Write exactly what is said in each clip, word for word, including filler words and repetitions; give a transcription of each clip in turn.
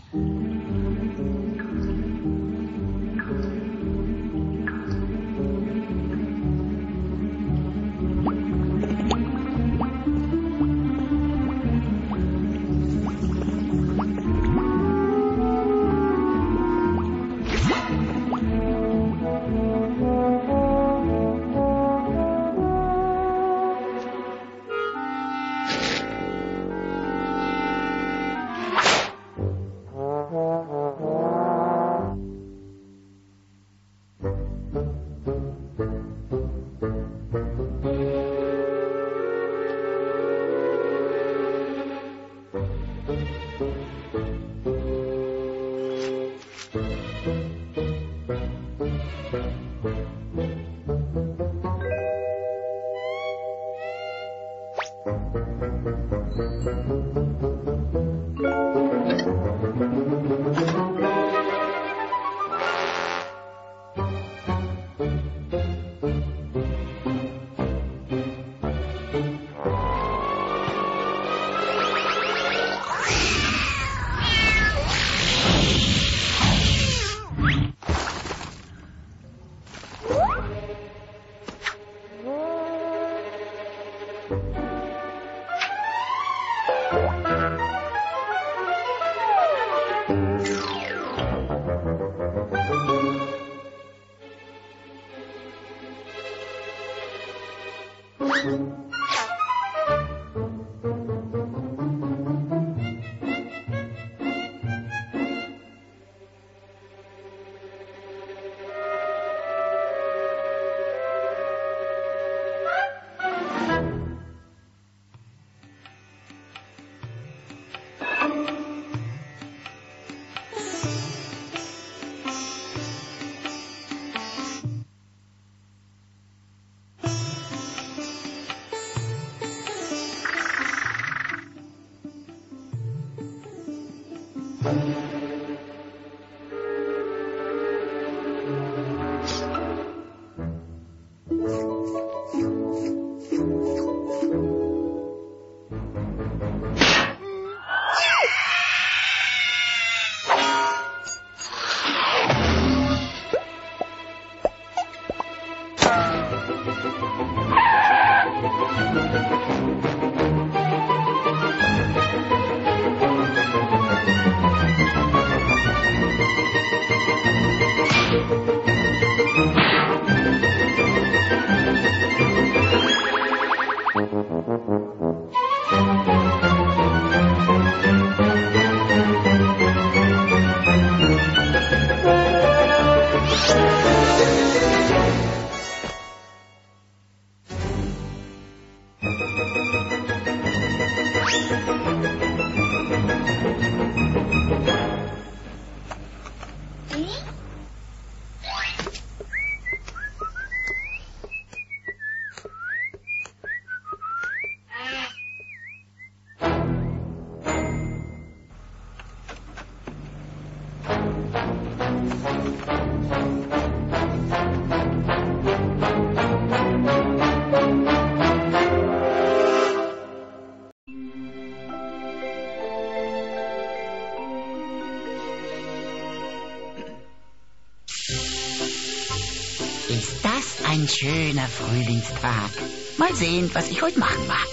Ist das ein schöner Frühlingstag? Mal sehen, was ich heute machen mag.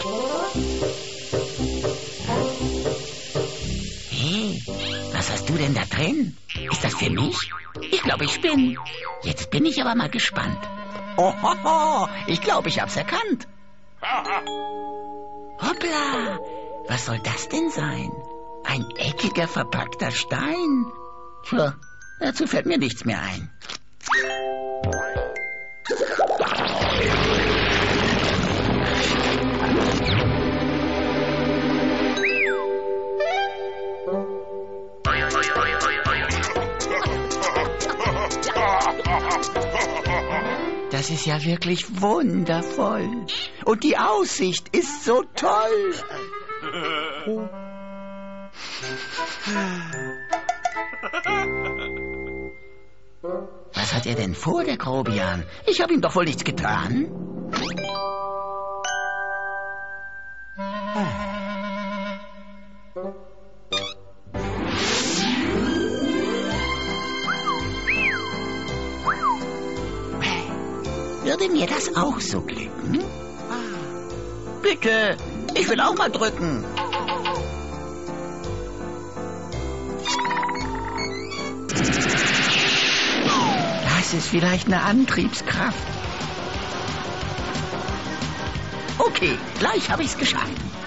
Hey, was hast du denn da drin? Ist das für mich? Ich glaube, ich bin. Jetzt bin ich aber mal gespannt. Ohoho, ich glaube, ich hab's erkannt. Hoppla, was soll das denn sein? Ein eckiger, verpackter Stein. Tja, dazu fällt mir nichts mehr ein. Das ist ja wirklich wundervoll. Und die Aussicht ist so toll. Was hat er denn vor, der Grobian? Ich habe ihm doch wohl nichts getan. würde mir das auch so glücken. Bitte, ich will auch mal drücken. Das ist vielleicht eine Antriebskraft. Okay, gleich habe ich's geschafft.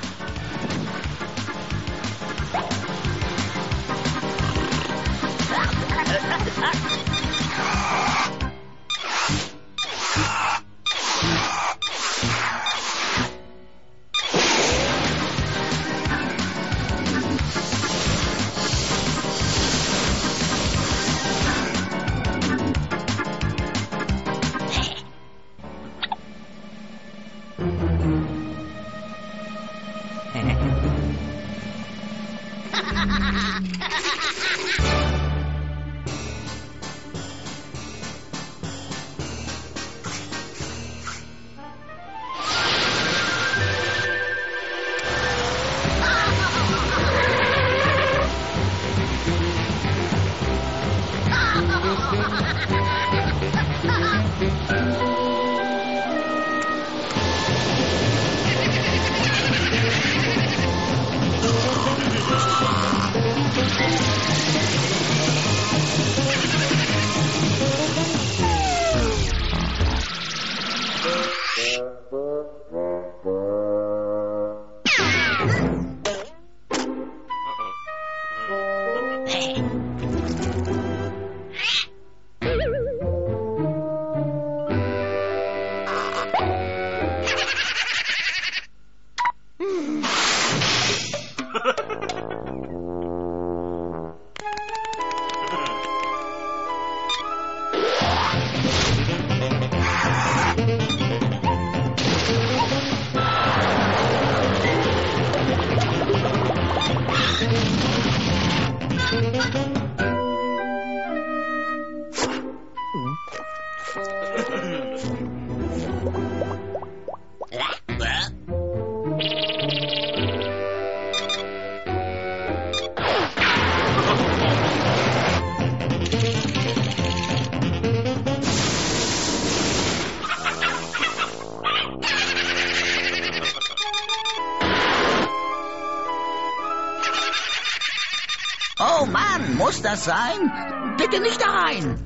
Oh Mann, muss das sein? Bitte nicht da rein.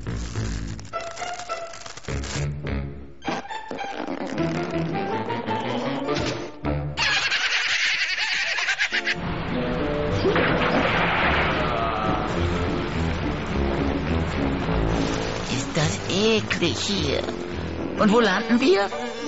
Ist das eklig hier. Und wo landen wir?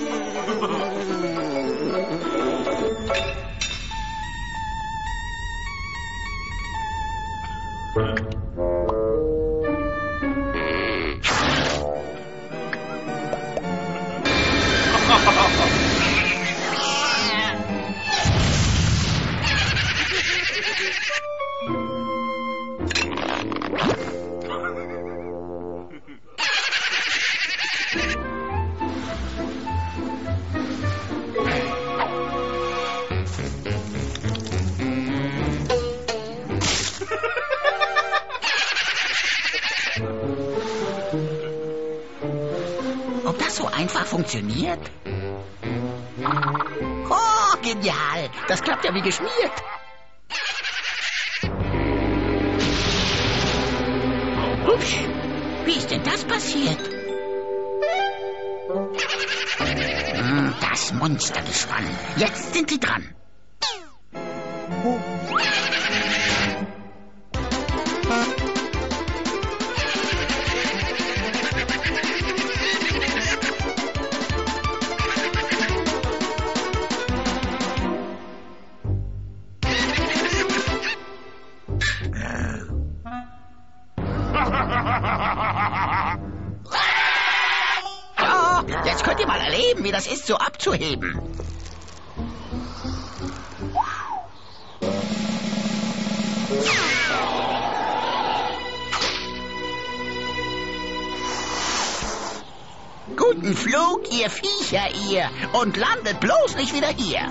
Ob das so einfach funktioniert? Oh, genial! Das klappt ja wie geschmiert. Ups, wie ist denn das passiert? Hm, das Monstergespann. Jetzt sind sie dran. Oh. Oh, jetzt könnt ihr mal erleben, wie das ist, so abzuheben. Guten Flug, ihr Viecher, ihr. Und landet bloß nicht wieder hier.